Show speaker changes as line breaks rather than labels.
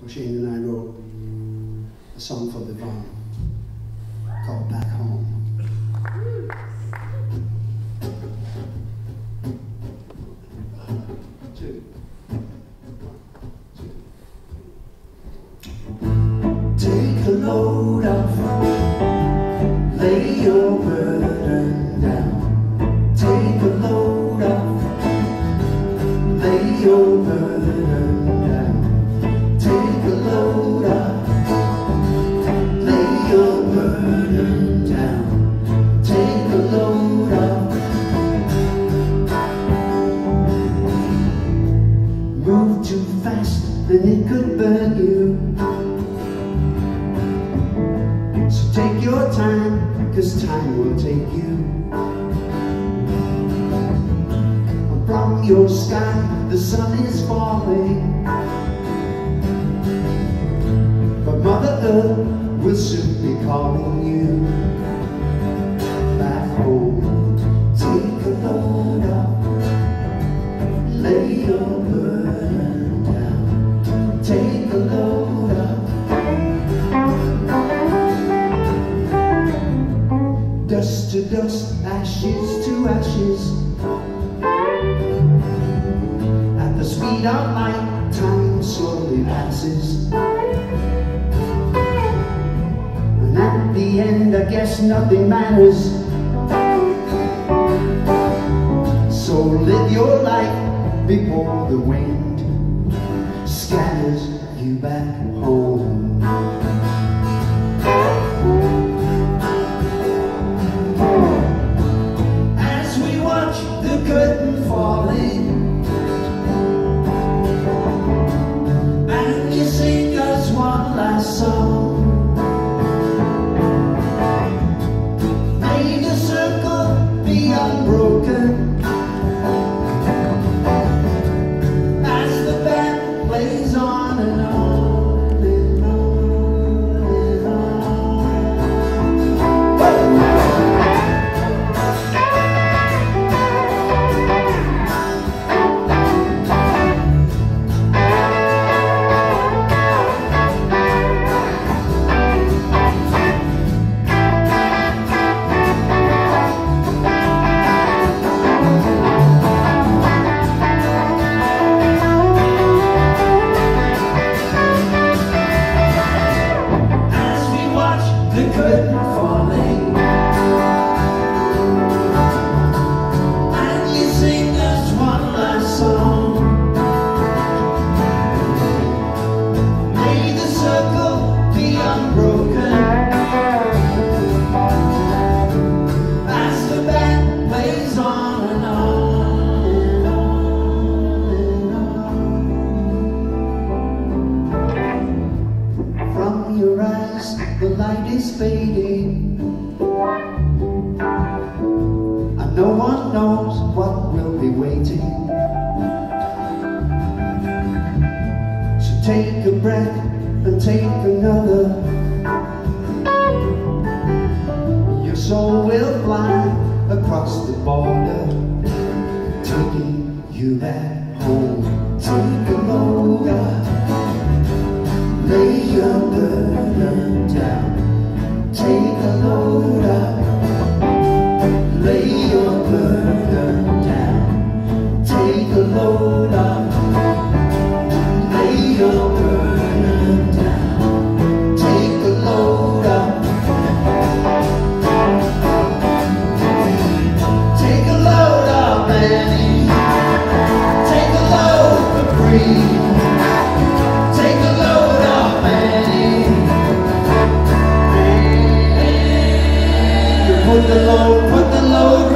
Shane and I wrote a song for Yvonne called Back Home. Take a load off, lay your burden down. Take a load off, lay your burden down. Take a load off, lay your burden down. Take a load off. Move too fast and it could burn you. So take your time, 'cause time will take you. From your sky, the sun is falling, but Mother Earth will soon be calling you back home. Take a load off, lay your burden down. Take a load off. Dust to dust, ashes to ashes. At the speed of light, time slowly passes. And at the end, I guess nothing matters. So live your life before the wind scatters you back home. Curtain falling, and you sing us one last song. May the circle be unbroken as the band plays on and on and on and on. The curtain falling, and you sing us one last song. May the circle be unbroken as the band plays on and on and on and on. From your eyes the light is fading, and no one knows what will be waiting. So take a breath and take another. Your soul will fly across the border, taking you back home. Take a load off, lay your burden down. Take a load up, lay your burden down. Take a load up, lay your burden down. Take a load up. Take a load up, Annie. Take a load for free. Take a load up, Annie. Put the load